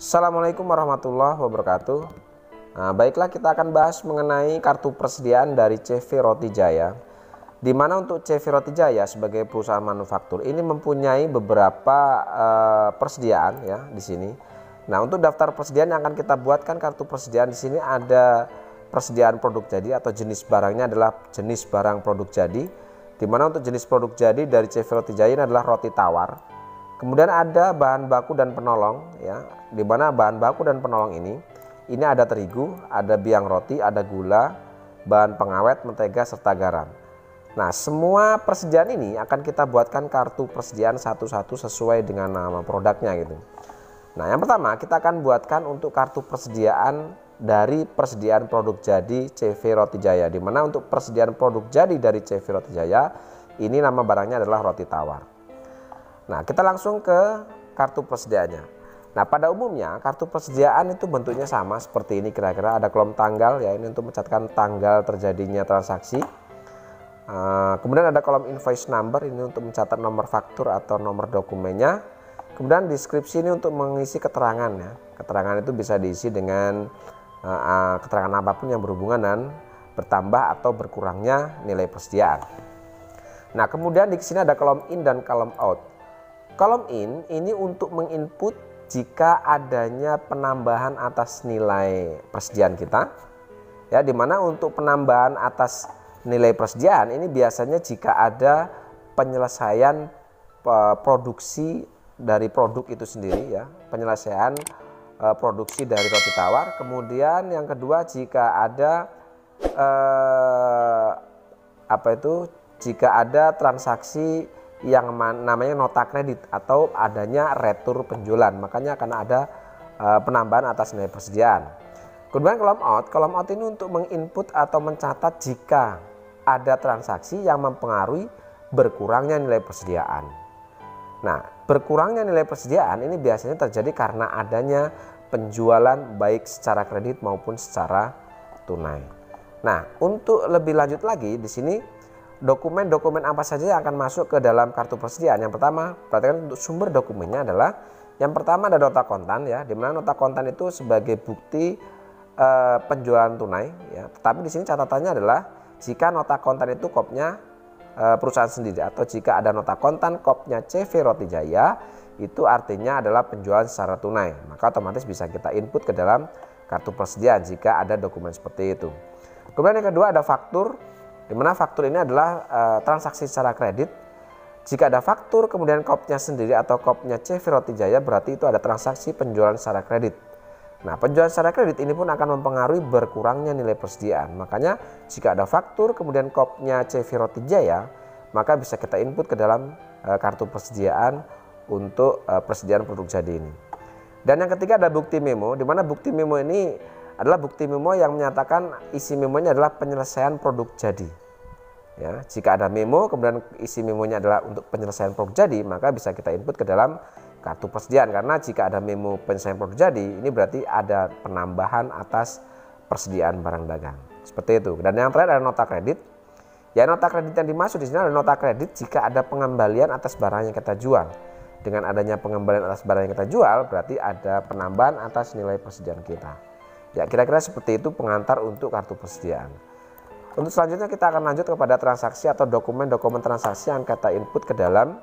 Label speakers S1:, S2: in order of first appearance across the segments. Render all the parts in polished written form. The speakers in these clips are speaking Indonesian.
S1: Assalamualaikum warahmatullahi wabarakatuh. Baiklah, kita akan bahas mengenai kartu persediaan dari CV Roti Jaya. Di mana untuk CV Roti Jaya sebagai perusahaan manufaktur ini mempunyai beberapa persediaan ya di sini. Nah, untuk daftar persediaan yang akan kita buatkan kartu persediaan di sini ada persediaan produk jadi atau jenis barangnya adalah jenis barang produk jadi. Di mana untuk jenis produk jadi dari CV Roti Jaya ini adalah roti tawar. Kemudian ada bahan baku dan penolong ya, di mana bahan baku dan penolong ini ada terigu, ada biang roti, ada gula, bahan pengawet, mentega serta garam. Nah, semua persediaan ini akan kita buatkan kartu persediaan satu-satu sesuai dengan nama produknya gitu. Nah, yang pertama kita akan buatkan untuk kartu persediaan dari persediaan produk jadi CV Roti Jaya, di mana untuk persediaan produk jadi dari CV Roti Jaya ini nama barangnya adalah roti tawar. Nah, kita langsung ke kartu persediaannya. Nah, pada umumnya kartu persediaan itu bentuknya sama seperti ini, kira-kira ada kolom tanggal ya, ini untuk mencatatkan tanggal terjadinya transaksi. Kemudian ada kolom invoice number, ini untuk mencatat nomor faktur atau nomor dokumennya. Kemudian deskripsi ini untuk mengisi keterangan ya. Keterangan itu bisa diisi dengan keterangan apapun yang berhubungan dengan bertambah atau berkurangnya nilai persediaan. Nah, kemudian di sini ada kolom in dan kolom out. Kolom in ini untuk menginput jika adanya penambahan atas nilai persediaan kita. Ya, dimana untuk penambahan atas nilai persediaan ini biasanya jika ada penyelesaian produksi dari produk itu sendiri ya, penyelesaian produksi dari roti tawar. Kemudian yang kedua jika ada jika ada transaksi yang namanya nota kredit atau adanya retur penjualan, makanya akan ada penambahan atas nilai persediaan. Kemudian kolom out ini untuk menginput atau mencatat jika ada transaksi yang mempengaruhi berkurangnya nilai persediaan. Nah, berkurangnya nilai persediaan ini biasanya terjadi karena adanya penjualan baik secara kredit maupun secara tunai. Nah, untuk lebih lanjut lagi di sini dokumen-dokumen apa saja yang akan masuk ke dalam kartu persediaan. Yang pertama, perhatikan untuk sumber dokumennya adalah yang pertama ada nota kontan ya, di mana nota kontan itu sebagai bukti penjualan tunai ya. Tetapi di sini catatannya adalah jika nota kontan itu kopnya perusahaan sendiri, atau jika ada nota kontan kopnya CV Roti Jaya, itu artinya adalah penjualan secara tunai. Maka otomatis bisa kita input ke dalam kartu persediaan jika ada dokumen seperti itu. Kemudian yang kedua ada faktur, di mana faktur ini adalah transaksi secara kredit. Jika ada faktur kemudian kopnya sendiri atau kopnya CV Roti Jaya, berarti itu ada transaksi penjualan secara kredit. Nah, penjualan secara kredit ini pun akan mempengaruhi berkurangnya nilai persediaan. Makanya jika ada faktur kemudian kopnya CV Roti Jaya, maka bisa kita input ke dalam kartu persediaan untuk persediaan produk jadi ini. Dan yang ketiga ada bukti memo, di mana bukti memo ini adalah bukti memo yang menyatakan isi memonya adalah penyelesaian produk jadi. Ya, jika ada memo kemudian isi memonya adalah untuk penyelesaian produk jadi, maka bisa kita input ke dalam kartu persediaan. Karena jika ada memo penyelesaian produk jadi, ini berarti ada penambahan atas persediaan barang dagang. Seperti itu. Dan yang terakhir ada nota kredit. Ya, nota kredit yang dimaksud di sini adalah nota kredit jika ada pengembalian atas barang yang kita jual. Dengan adanya pengembalian atas barang yang kita jual, berarti ada penambahan atas nilai persediaan kita. Ya, kira-kira seperti itu pengantar untuk kartu persediaan. Untuk selanjutnya kita akan lanjut kepada transaksi atau dokumen-dokumen transaksi yang kita input ke dalam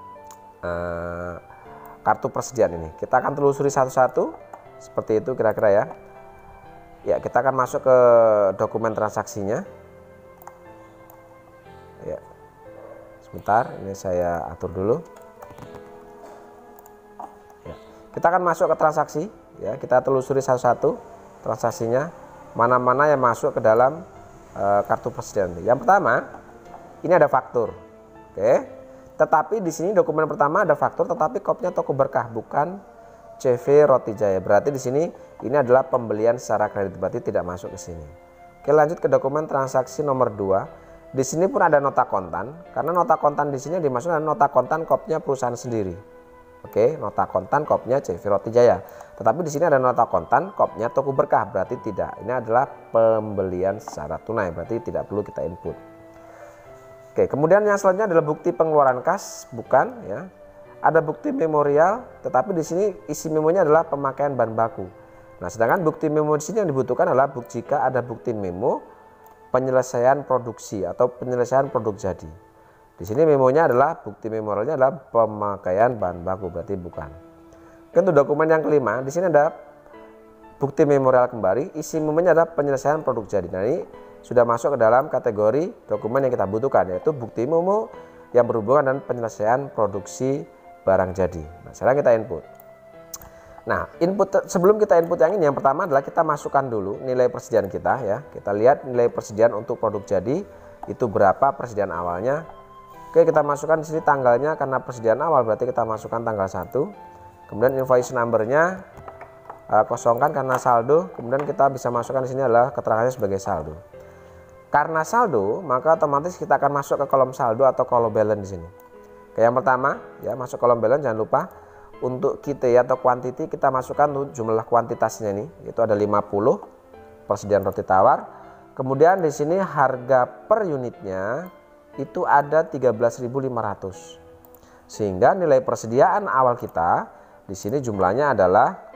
S1: kartu persediaan ini. Kita akan telusuri satu-satu seperti itu kira-kira ya. Ya, kita akan masuk ke dokumen transaksinya. Ya, sebentar, ini saya atur dulu. Ya, kita akan masuk ke transaksi. Ya, kita telusuri satu-satu transaksinya, mana-mana yang masuk ke dalam kartu persediaan. Yang pertama, ini ada faktur. Oke. Tetapi di sini dokumen pertama ada faktur, tetapi kopnya toko berkah, bukan CV Roti Jaya. Berarti di sini ini adalah pembelian secara kredit, berarti tidak masuk ke sini. Oke, lanjut ke dokumen transaksi nomor 2. Di sini pun ada nota kontan, karena nota kontan di sini dimaksudkan nota kontan kopnya perusahaan sendiri. Oke, nota kontan kopnya CV Roti Jaya. Tetapi di sini ada nota kontan kopnya toko berkah, berarti tidak. Ini adalah pembelian secara tunai, berarti tidak perlu kita input. Oke, kemudian yang selanjutnya adalah bukti pengeluaran kas, bukan ya. ada bukti memorial, tetapi di sini isi memonya adalah pemakaian bahan baku. Nah, sedangkan bukti memo di sini yang dibutuhkan adalah jika ada bukti memo penyelesaian produksi atau penyelesaian produk jadi. Di sini memonya adalah bukti memorialnya adalah pemakaian bahan baku, berarti bukan. Untuk dokumen yang kelima, di sini ada bukti memorial kembali, isi memonya adalah penyelesaian produk jadi. Nah, ini sudah masuk ke dalam kategori dokumen yang kita butuhkan, yaitu bukti memo yang berhubungan dengan penyelesaian produksi barang jadi. Nah, sekarang kita input. Nah, sebelum kita input yang ini, yang pertama adalah kita masukkan dulu nilai persediaan kita ya. Kita lihat nilai persediaan untuk produk jadi itu berapa persediaan awalnya. Oke, kita masukkan di sini tanggalnya karena persediaan awal, berarti kita masukkan tanggal 1. Kemudian invoice number-nya kosongkan karena saldo, kemudian kita bisa masukkan di sini adalah keterangannya sebagai saldo. Karena saldo, maka otomatis kita akan masuk ke kolom saldo atau kolom balance di sini. Oke, yang pertama ya, masuk kolom balance, jangan lupa untuk kita atau quantity kita masukkan jumlah kuantitasnya nih, itu ada 50 persediaan roti tawar. Kemudian di sini harga per unitnya itu ada 13.500. Sehingga nilai persediaan awal kita di sini jumlahnya adalah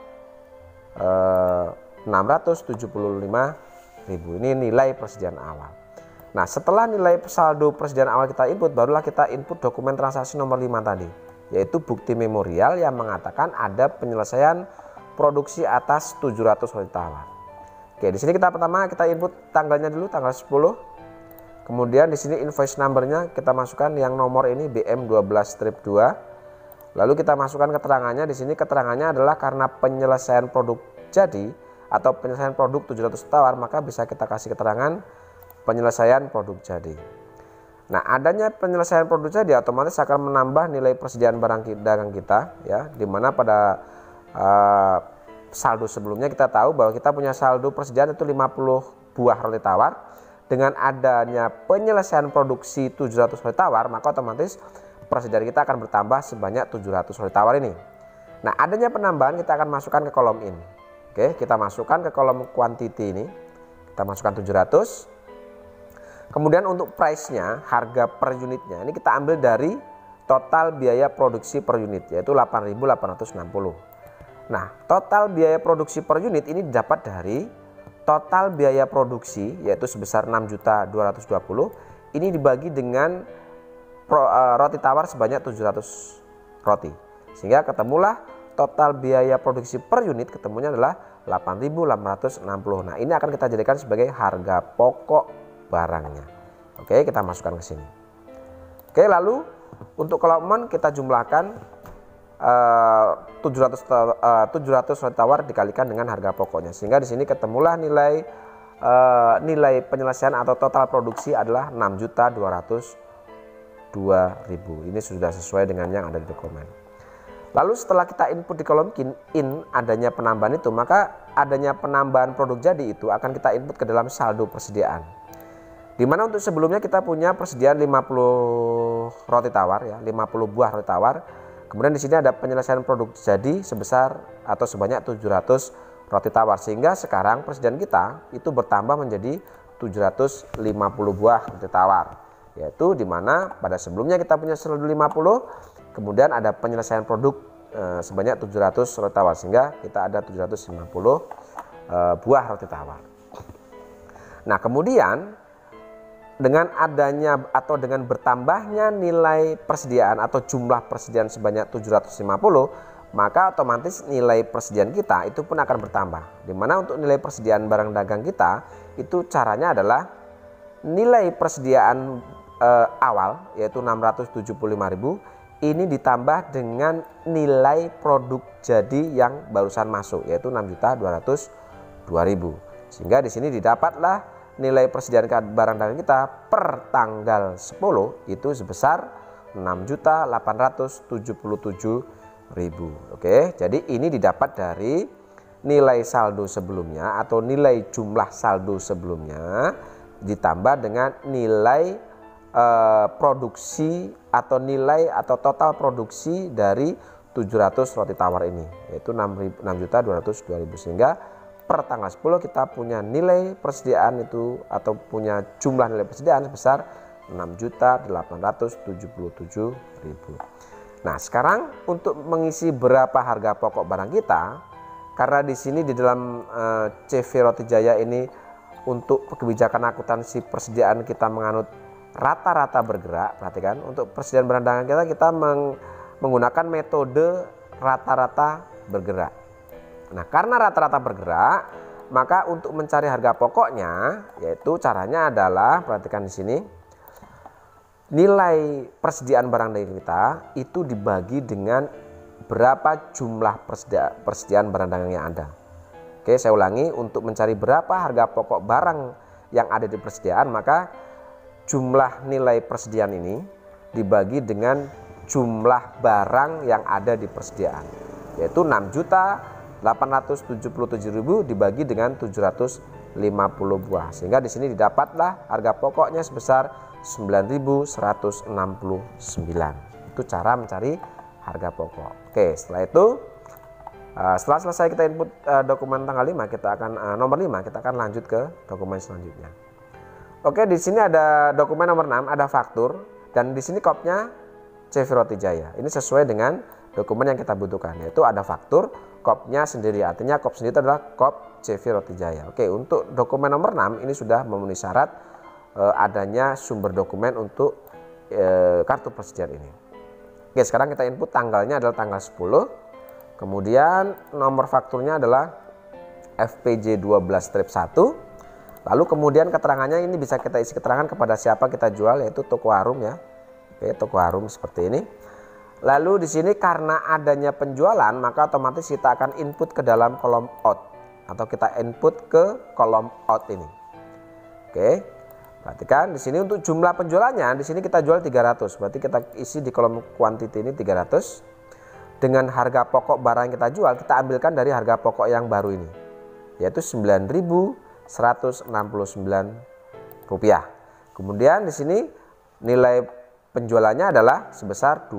S1: 675.000. Ini nilai persediaan awal. Nah, setelah nilai saldo persediaan awal kita input, barulah kita input dokumen transaksi nomor 5 tadi, yaitu bukti memorial yang mengatakan ada penyelesaian produksi atas 700 roti tawar. Oke, di sini pertama kita input tanggalnya dulu, tanggal 10. Kemudian di sini invoice number-nya kita masukkan yang nomor ini BM12-2. Lalu kita masukkan keterangannya. Di sini keterangannya adalah karena penyelesaian produk jadi atau penyelesaian produk 700 tawar, maka bisa kita kasih keterangan penyelesaian produk jadi. Nah, adanya penyelesaian produk jadi otomatis akan menambah nilai persediaan barang dagang kita ya, dimana pada saldo sebelumnya kita tahu bahwa kita punya saldo persediaan itu 50 buah roti tawar. Dengan adanya penyelesaian produksi 700 roti tawar, maka otomatis persediaan kita akan bertambah sebanyak 700 roti tawar ini. Nah, adanya penambahan kita akan masukkan ke kolom ini. Oke, kita masukkan ke kolom quantity ini. Kita masukkan 700. Kemudian untuk price-nya, harga per unitnya, ini kita ambil dari total biaya produksi per unit, yaitu 8.860. Nah, total biaya produksi per unit ini didapat dari total biaya produksi, yaitu sebesar 6.220.000. Ini dibagi dengan roti tawar sebanyak 700 roti. Sehingga ketemulah total biaya produksi per unit, ketemunya adalah 8.860. Nah, ini akan kita jadikan sebagai harga pokok barangnya. Oke, kita masukkan ke sini. Oke, lalu untuk kolom kita jumlahkan 700 roti tawar dikalikan dengan harga pokoknya, sehingga di sini ketemulah nilai penyelesaian atau total produksi adalah 6.202.000. Ini sudah sesuai dengan yang ada di dokumen. Lalu setelah kita input di kolom in adanya penambahan itu, maka adanya penambahan produk jadi itu akan kita input ke dalam saldo persediaan. Dimana untuk sebelumnya kita punya persediaan 50 roti tawar ya, 50 buah roti tawar. Kemudian di sini ada penyelesaian produk jadi sebesar atau sebanyak 700 roti tawar, sehingga sekarang persediaan kita itu bertambah menjadi 750 buah roti tawar, yaitu dimana pada sebelumnya kita punya saldo 50, kemudian ada penyelesaian produk sebanyak 700 roti tawar, sehingga kita ada 750 buah roti tawar. Nah, kemudian dengan adanya atau dengan bertambahnya nilai persediaan atau jumlah persediaan sebanyak 750, maka otomatis nilai persediaan kita itu pun akan bertambah. Dimana untuk nilai persediaan barang dagang kita itu caranya adalah nilai persediaan awal yaitu 675.000 ini ditambah dengan nilai produk jadi yang barusan masuk yaitu 6.202.000. Sehingga di sini didapatlah nilai persediaan barang dagang kita per tanggal 10 itu sebesar 6.877.000. Oke, jadi ini didapat dari nilai saldo sebelumnya atau nilai jumlah saldo sebelumnya ditambah dengan nilai produksi atau nilai atau total produksi dari 700 roti tawar ini yaitu 6.202.000, sehingga per tanggal 10 kita punya nilai persediaan itu atau punya jumlah nilai persediaan sebesar 6.877.000. Nah, sekarang untuk mengisi berapa harga pokok barang kita, karena di sini di dalam CV Roti Jaya ini untuk kebijakan akuntansi persediaan kita menganut rata-rata bergerak. Perhatikan, untuk persediaan barang dagangan kita menggunakan metode rata-rata bergerak. Nah, karena rata-rata bergerak, maka untuk mencari harga pokoknya, yaitu caranya adalah, perhatikan di sini, nilai persediaan barang dagangan kita itu dibagi dengan berapa jumlah persediaan barang dagangan yang ada. Oke, saya ulangi, untuk mencari berapa harga pokok barang yang ada di persediaan, maka jumlah nilai persediaan ini dibagi dengan jumlah barang yang ada di persediaan, yaitu 6.877.000 dibagi dengan 750 buah, sehingga di sini didapatlah harga pokoknya sebesar 9.169. Itu cara mencari harga pokok. Oke, setelah itu setelah selesai kita input dokumen tanggal 5, kita akan nomor 5, kita akan lanjut ke dokumen selanjutnya. Oke, di sini ada dokumen nomor 6, ada faktur, dan di sini kopnya CV Roti Jaya. Ini sesuai dengan dokumen yang kita butuhkan, yaitu ada faktur, kopnya sendiri, artinya kop sendiri itu adalah kop CV Roti Jaya. Oke, untuk dokumen nomor 6 ini sudah memenuhi syarat adanya sumber dokumen untuk kartu persediaan ini. Oke, sekarang kita input tanggalnya adalah tanggal 10, kemudian nomor fakturnya adalah FPJ 12-1, lalu kemudian keterangannya ini bisa kita isi keterangan kepada siapa kita jual, yaitu toko harum ya. Oke, toko harum seperti ini. Lalu di sini karena adanya penjualan, maka otomatis kita akan input ke dalam kolom out, atau kita input ke kolom out ini. Oke, perhatikan di sini untuk jumlah penjualannya, di sini kita jual 300, berarti kita isi di kolom quantity ini 300. Dengan harga pokok barang yang kita jual, kita ambilkan dari harga pokok yang baru ini, yaitu 9.169 rupiah. Kemudian di sini nilai penjualannya adalah sebesar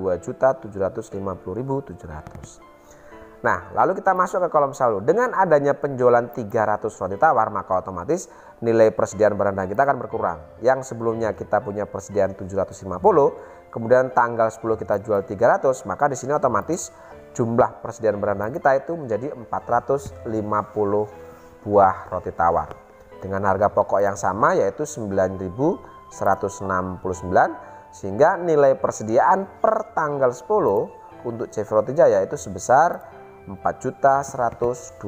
S1: 2.750.700. Nah, lalu kita masuk ke kolom saldo. Dengan adanya penjualan 300 roti tawar, maka otomatis nilai persediaan barang dagangan kita akan berkurang. Yang sebelumnya kita punya persediaan 750, kemudian tanggal 10 kita jual 300, maka di sini otomatis jumlah persediaan barang dagangan kita itu menjadi 450 buah roti tawar. Dengan harga pokok yang sama, yaitu 9.169, sehingga nilai persediaan per tanggal 10 untuk CV Roti Jaya itu sebesar 4.126.050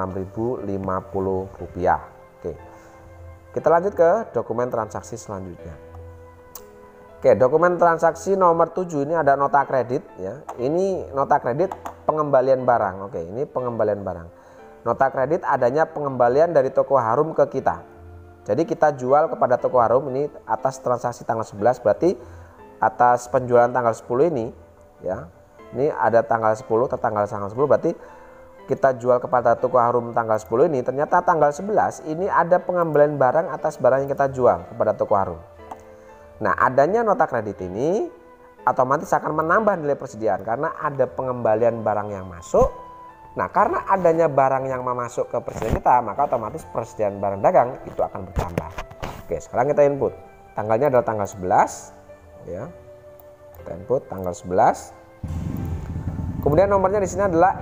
S1: rupiah. Oke, kita lanjut ke dokumen transaksi selanjutnya. Oke, dokumen transaksi nomor 7 ini ada nota kredit ya. Ini nota kredit pengembalian barang. Oke, ini pengembalian barang. Nota kredit adanya pengembalian dari toko harum ke kita. Jadi kita jual kepada toko harum ini atas transaksi tanggal 11, berarti atas penjualan tanggal 10 ini ya. Ini ada tanggal 10 atau tanggal 10, berarti kita jual kepada toko harum tanggal 10 ini, ternyata tanggal 11 ini ada pengembalian barang atas barang yang kita jual kepada toko harum. Nah, adanya nota kredit ini otomatis akan menambah nilai persediaan karena ada pengembalian barang yang masuk. Nah, karena adanya barang yang masuk ke persediaan kita, maka otomatis persediaan barang dagang itu akan bertambah. Oke, sekarang kita input. Tanggalnya adalah tanggal 11 ya. Kita input tanggal 11. Kemudian nomornya di sini adalah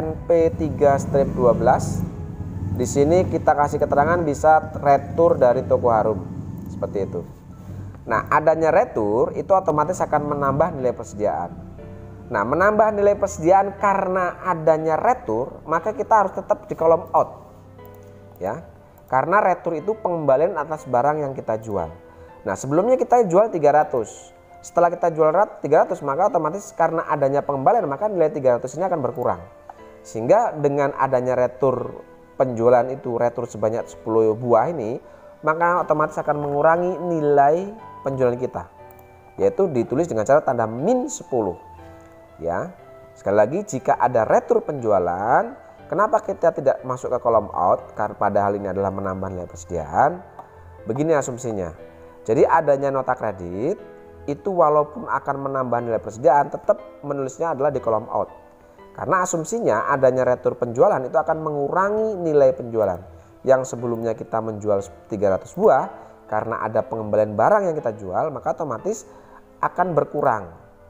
S1: RNP3-12. Di sini kita kasih keterangan bisa retur dari toko harum. Seperti itu. Nah, adanya retur itu otomatis akan menambah nilai persediaan. Nah, menambah nilai persediaan karena adanya retur, maka kita harus tetap di kolom out. Ya. Karena retur itu pengembalian atas barang yang kita jual. Nah, sebelumnya kita jual 300. Setelah kita jual 300, maka otomatis karena adanya pengembalian, maka nilai 300 ini akan berkurang. Sehingga dengan adanya retur penjualan itu, retur sebanyak 10 buah ini, maka otomatis akan mengurangi nilai penjualan kita. Yaitu ditulis dengan cara tanda min 10. Ya. Sekali lagi, jika ada retur penjualan, kenapa kita tidak masuk ke kolom out? Karena padahal ini adalah menambah nilai persediaan. Begini asumsinya. Jadi adanya nota kredit itu walaupun akan menambah nilai persediaan, tetap menulisnya adalah di kolom out. Karena asumsinya adanya retur penjualan itu akan mengurangi nilai penjualan. Yang sebelumnya kita menjual 300 buah, karena ada pengembalian barang yang kita jual, maka otomatis akan berkurang.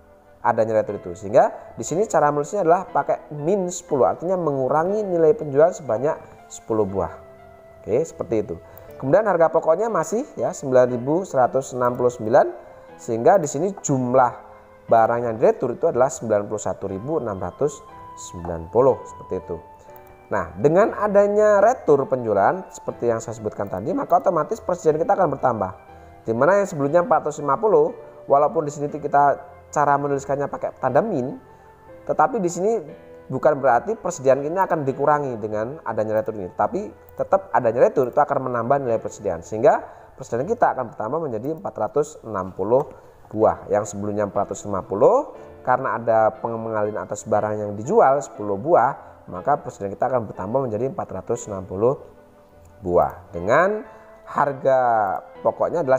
S1: adanya retur itu. Sehingga di sini cara menulisnya adalah pakai min 10, artinya mengurangi nilai penjualan sebanyak 10 buah. Oke, seperti itu. Kemudian harga pokoknya masih ya 9.169, sehingga di sini jumlah barang yang diretur itu adalah 91.690, seperti itu. Nah, dengan adanya retur penjualan seperti yang saya sebutkan tadi, maka otomatis persediaan kita akan bertambah. Di mana yang sebelumnya 450, walaupun di sini kita cara menuliskannya pakai tanda min, tetapi di sini bukan berarti persediaan ini akan dikurangi dengan adanya retur ini, tapi tetap adanya retur itu akan menambah nilai persediaan, sehingga persediaan kita akan bertambah menjadi 460 buah. Yang sebelumnya 450, karena ada pengalihan atas barang yang dijual 10 buah, maka persediaan kita akan bertambah menjadi 460 buah. Dengan harga pokoknya adalah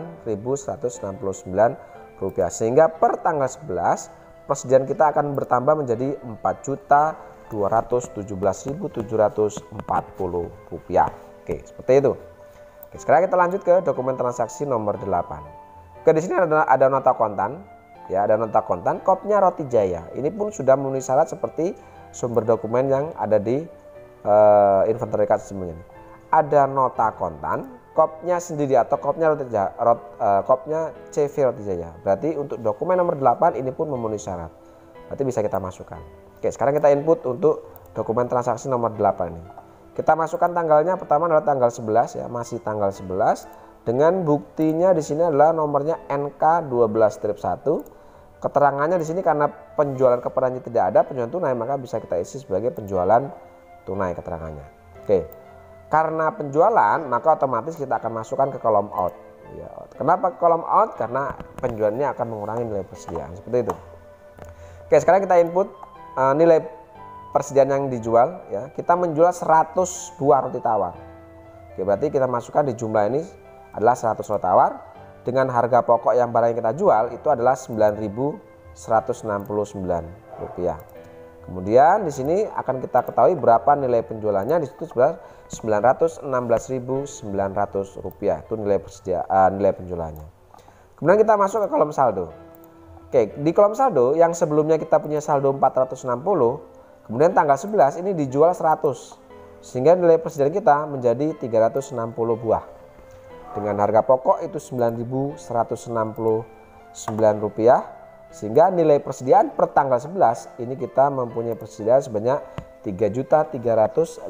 S1: 9.169 rupiah, sehingga per tanggal 11 persediaan kita akan bertambah menjadi 4.217.740 rupiah. Oke, seperti itu. Oke, sekarang kita lanjut ke dokumen transaksi nomor 8. Oke, di sini ada nota kontan, ya, ada nota kontan kopnya Roti Jaya. Ini pun sudah memenuhi syarat seperti sumber dokumen yang ada di inventory card sebelumnya. Ada nota kontan, kopnya sendiri atau kopnya kopnya CV Roti Jaya. Berarti untuk dokumen nomor 8 ini pun memenuhi syarat. Berarti bisa kita masukkan. Oke, sekarang kita input untuk dokumen transaksi nomor 8 ini. Kita masukkan tanggalnya, pertama adalah tanggal 11 ya, masih tanggal 11. Dengan buktinya di sini adalah nomornya NK12-1. Keterangannya di sini karena penjualan kepadanya tidak ada, penjualan tunai, maka bisa kita isi sebagai penjualan tunai keterangannya. Oke. Karena penjualan, maka otomatis kita akan masukkan ke kolom out. Ya, kenapa ke kolom out? Karena penjualannya akan mengurangi nilai persediaan. Seperti itu. Oke, sekarang kita input nilai persediaan yang dijual. Ya, kita menjual 100 buah roti tawar. Oke, berarti kita masukkan di jumlah ini adalah 100 roti tawar. Dengan harga pokok yang barang yang kita jual itu adalah 9.169 rupiah. Kemudian di sini akan kita ketahui berapa nilai penjualannya, di situ sebenarnya 916.900 rupiah itu nilai nilai penjualannya. Kemudian kita masuk ke kolom saldo. Oke, di kolom saldo yang sebelumnya kita punya saldo 460, kemudian tanggal 11 ini dijual 100, sehingga nilai persediaan kita menjadi 360 buah. Dengan harga pokok itu 9.169 rupiah. Sehingga nilai persediaan per tanggal 11 ini kita mempunyai persediaan sebanyak 3.300.840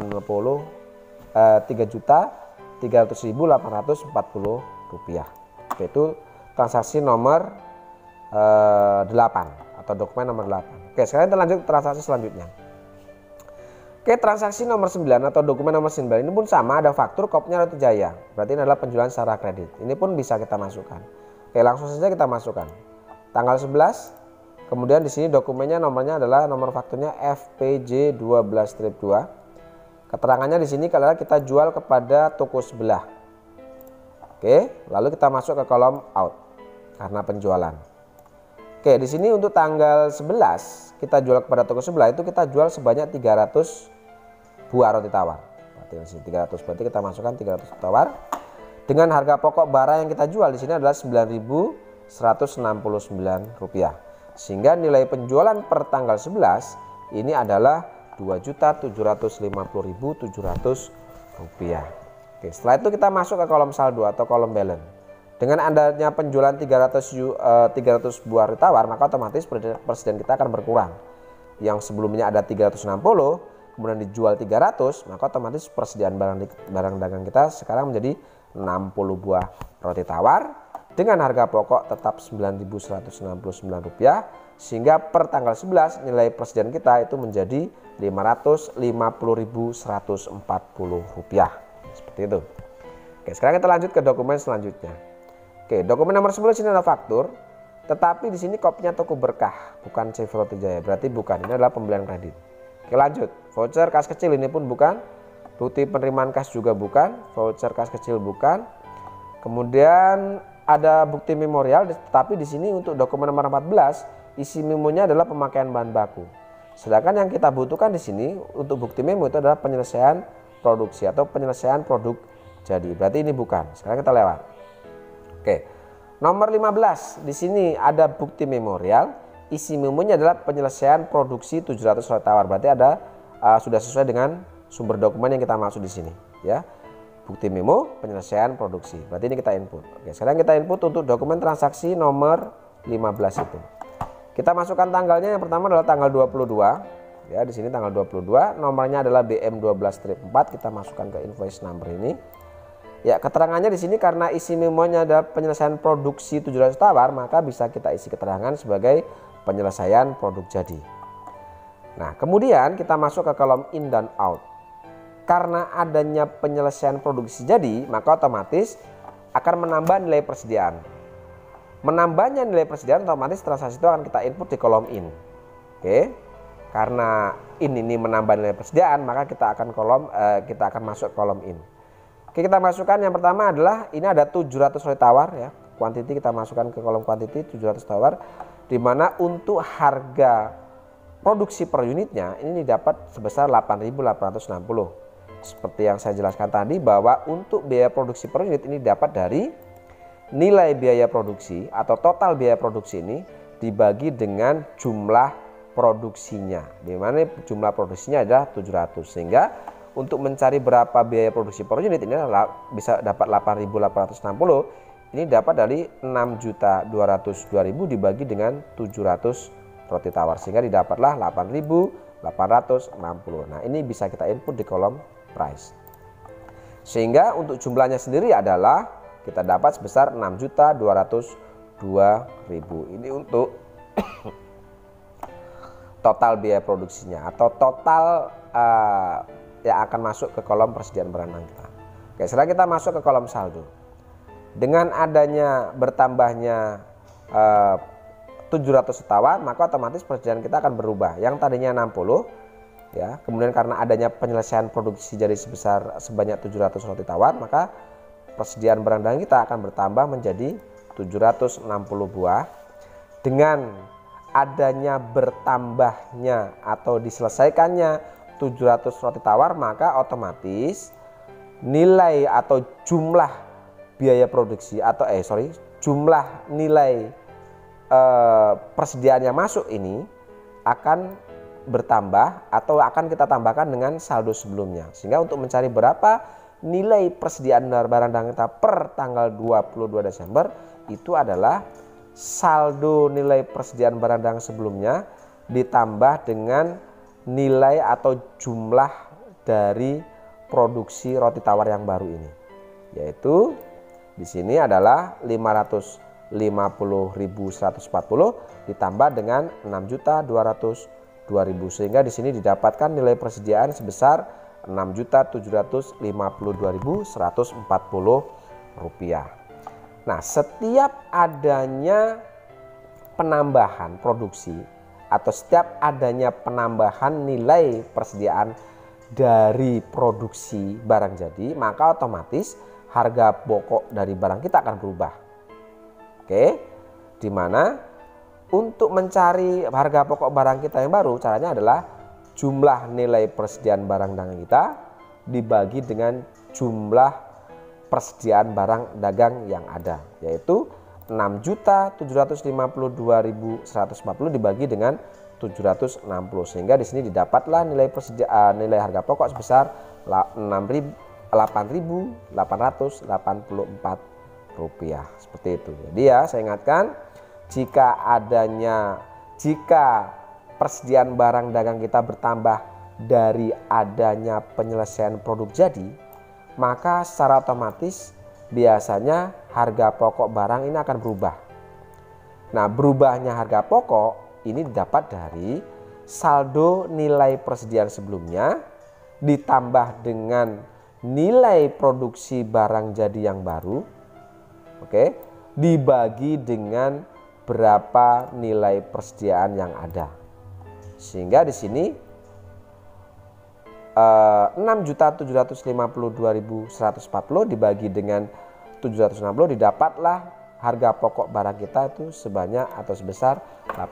S1: rupiah. Oke, itu transaksi nomor 8 atau dokumen nomor 8. Oke, sekarang kita lanjut ke transaksi selanjutnya. Oke, transaksi nomor 9 atau dokumen nomor 9 ini pun sama, ada faktur kopnya Roti Jaya. Berarti ini adalah penjualan secara kredit. Ini pun bisa kita masukkan. Oke, langsung saja kita masukkan. Tanggal 11, kemudian di sini dokumennya nomornya adalah nomor fakturnya FPJ 12-2. Keterangannya di sini adalah kita jual kepada toko sebelah. Oke, lalu kita masuk ke kolom out karena penjualan. Oke, di sini untuk tanggal 11 kita jual kepada toko sebelah itu kita jual sebanyak 300 buah roti tawar. Berarti di sini 300, berarti kita masukkan 300 roti tawar. Dengan harga pokok barang yang kita jual di sini adalah 9.169 rupiah. Sehingga nilai penjualan per tanggal 11 ini adalah 2.750.700 rupiah. Oke, setelah itu kita masuk ke kolom saldo atau kolom balance. Dengan adanya penjualan 300 buah roti tawar, maka otomatis persediaan kita akan berkurang. Yang sebelumnya ada 360, kemudian dijual 300, maka otomatis persediaan barang dagang kita sekarang menjadi 60 buah roti tawar dengan harga pokok tetap Rp9.169, sehingga per tanggal 11 nilai persediaan kita itu menjadi Rp550.140. Seperti itu. Oke, sekarang kita lanjut ke dokumen selanjutnya. Oke, dokumen nomor 10 sini ada faktur, tetapi di sini kopinya toko berkah, bukan CV Roti Jaya. Berarti bukan, ini adalah pembelian kredit. Oke, lanjut. Voucher kas kecil ini pun bukan. Bukti penerimaan kas juga bukan. Voucher kas kecil bukan. Kemudian ada bukti memorial, tetapi di sini untuk dokumen nomor 14 isi memonya adalah pemakaian bahan baku. Sedangkan yang kita butuhkan di sini untuk bukti memo itu adalah penyelesaian produksi atau penyelesaian produk jadi. Berarti ini bukan. Sekarang kita lewat. Oke. Nomor 15 di sini ada bukti memorial, isi memonya adalah penyelesaian produksi 700 roti tawar. Berarti ada sudah sesuai dengan sumber dokumen yang kita maksud di sini, ya. Bukti memo penyelesaian produksi. Berarti ini kita input. Oke, sekarang kita input untuk dokumen transaksi nomor 15 itu. Kita masukkan tanggalnya. Yang pertama adalah tanggal 22. Ya, di sini tanggal 22. Nomornya adalah BM12-4. Kita masukkan ke invoice number ini. Ya, keterangannya di sini karena isi memonya adalah penyelesaian produksi 700 tawar, maka bisa kita isi keterangan sebagai penyelesaian produk jadi. Nah, kemudian kita masuk ke kolom in dan out. Karena adanya penyelesaian produksi jadi, maka otomatis akan menambah nilai persediaan. Menambahnya nilai persediaan, otomatis transaksi itu akan kita input di kolom in. Oke. Karena ini menambah nilai persediaan, maka kita akan masuk kolom in. Oke, kita masukkan yang pertama adalah ini ada 700 roti tawar, ya. Quantity kita masukkan ke kolom quantity 700 tawar, di mana untuk harga produksi per unitnya ini didapat sebesar 8.860. Seperti yang saya jelaskan tadi, bahwa untuk biaya produksi per unit ini dapat dari nilai biaya produksi atau total biaya produksi ini dibagi dengan jumlah produksinya, di mana jumlah produksinya adalah 700, sehingga untuk mencari berapa biaya produksi per unit ini bisa dapat 8.860. Ini dapat dari 6.202.000 dibagi dengan 700 roti tawar, sehingga didapatlah 8.860. Nah, ini bisa kita input di kolom price. Sehingga untuk jumlahnya sendiri adalah kita dapat sebesar 6.202.000. Ini untuk total biaya produksinya atau total yang akan masuk ke kolom persediaan barang kita. Oke, sekarang kita masuk ke kolom saldo. Dengan adanya bertambahnya 700 tawar, maka otomatis persediaan kita akan berubah. Yang tadinya 60, ya, kemudian karena adanya penyelesaian produksi jadi sebanyak 700 roti tawar, maka persediaan barang dagangan kita akan bertambah menjadi 760 buah. Dengan adanya bertambahnya atau diselesaikannya 700 roti tawar, maka otomatis nilai atau jumlah biaya produksi atau jumlah nilai persediaan yang masuk ini akan bertambah atau akan kita tambahkan dengan saldo sebelumnya, sehingga untuk mencari berapa nilai persediaan barang dagangan kita per tanggal 22 Desember itu adalah saldo nilai persediaan barang dagangan sebelumnya ditambah dengan nilai atau jumlah dari produksi roti tawar yang baru ini, yaitu di sini adalah 550.140 ditambah dengan 6.202.000, sehingga di sini didapatkan nilai persediaan sebesar 6.752.140 rupiah. Nah, setiap adanya penambahan produksi atau setiap adanya penambahan nilai persediaan dari produksi barang jadi, maka otomatis harga pokok dari barang kita akan berubah. Oke, dimana untuk mencari harga pokok barang kita yang baru, caranya adalah jumlah nilai persediaan barang dagang kita dibagi dengan jumlah persediaan barang dagang yang ada, yaitu 6.752.140 dibagi dengan 760, sehingga di sini didapatlah nilai nilai harga pokok sebesar 8.884 rupiah, seperti itu. Jadi ya, saya ingatkan, jika persediaan barang dagang kita bertambah dari adanya penyelesaian produk jadi, maka secara otomatis biasanya harga pokok barang ini akan berubah. Nah, berubahnya harga pokok ini didapat dari saldo nilai persediaan sebelumnya ditambah dengan nilai produksi barang jadi yang baru, oke, dibagi dengan berapa nilai persediaan yang ada. Sehingga di sini 6.752.140 dibagi dengan 760 didapatlah harga pokok barang kita itu sebanyak atau sebesar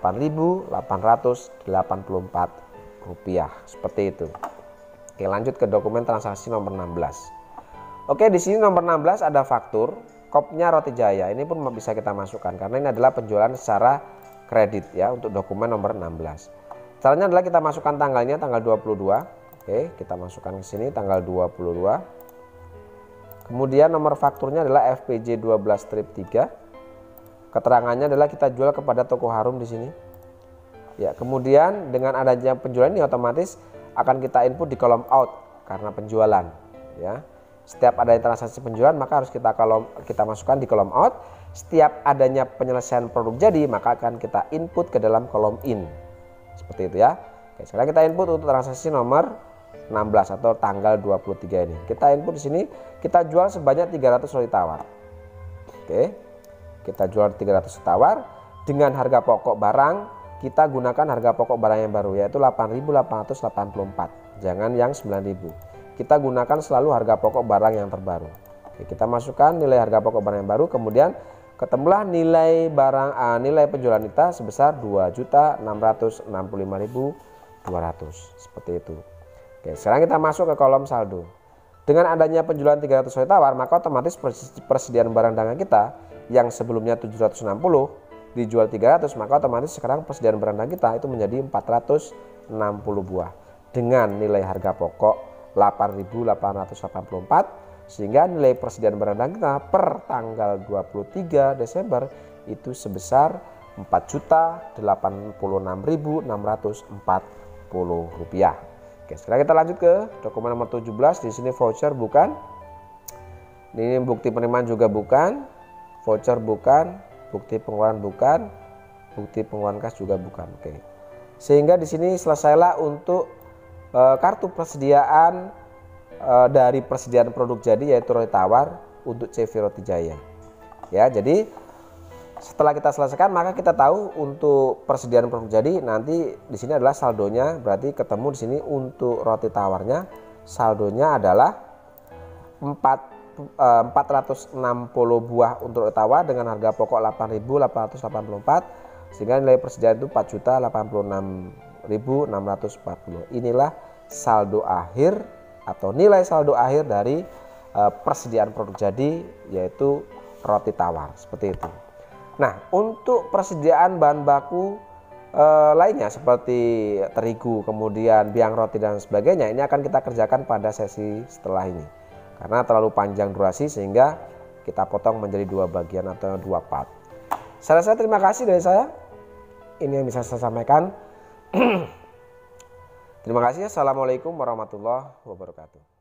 S1: 8.884 rupiah, seperti itu. Oke, lanjut ke dokumen transaksi nomor 16. Oke, di sini nomor 16 ada faktur kopnya Roti Jaya. Ini pun bisa kita masukkan karena ini adalah penjualan secara kredit ya untuk dokumen nomor 16. Caranya adalah kita masukkan tanggalnya tanggal 22. Oke, kita masukkan ke sini tanggal 22. Kemudian nomor fakturnya adalah FPJ 12-3. Keterangannya adalah kita jual kepada toko harum di sini. Ya, kemudian dengan adanya penjualan ini otomatis akan kita input di kolom out karena penjualan ya. Setiap adanya transaksi penjualan maka harus kita masukkan di kolom out. Setiap adanya penyelesaian produk jadi maka akan kita input ke dalam kolom in. Seperti itu ya. Oke, sekarang kita input untuk transaksi nomor 16 atau tanggal 23 ini. Kita input di sini kita jual sebanyak 300 roti tawar. Oke. Kita jual 300 tawar dengan harga pokok barang kita gunakan harga pokok barang yang baru yaitu 8.884. Jangan yang 9.000. Kita gunakan selalu harga pokok barang yang terbaru. Oke, kita masukkan nilai harga pokok barang yang baru, kemudian ketemulah nilai nilai penjualan kita sebesar 2.665.200 seperti itu. Oke, sekarang kita masuk ke kolom saldo. Dengan adanya penjualan 300 roti tawar maka otomatis persediaan barang dagangan kita yang sebelumnya 760 dijual 300 maka otomatis sekarang persediaan barang dagangan kita itu menjadi 460 buah dengan nilai harga pokok 8.884 sehingga nilai persediaan barang dagangan kita per tanggal 23 Desember itu sebesar Rp4.086.640. Oke, sekarang kita lanjut ke dokumen nomor 17. Di sini voucher bukan. Ini bukti penerimaan juga bukan. Voucher bukan. Bukti pengeluaran bukan. Bukti pengeluaran kas juga bukan. Oke. Sehingga di sini selesailah untuk kartu persediaan dari persediaan produk jadi yaitu roti tawar untuk CV Roti Jaya. Ya, jadi setelah kita selesaikan maka kita tahu untuk persediaan produk jadi nanti di sini adalah saldonya, berarti ketemu di sini untuk roti tawarnya saldonya adalah 460 buah untuk roti tawar dengan harga pokok 8.884 sehingga nilai persediaan itu 4.086.640. Inilah saldo akhir atau nilai saldo akhir dari persediaan produk jadi yaitu roti tawar seperti itu. Nah, untuk persediaan bahan baku lainnya seperti terigu, kemudian biang roti dan sebagainya ini akan kita kerjakan pada sesi setelah ini. Karena terlalu panjang durasi sehingga kita potong menjadi dua bagian atau dua part. Saya terima kasih dari saya. Ini yang bisa saya sampaikan. Terima kasih. Assalamualaikum warahmatullahi wabarakatuh.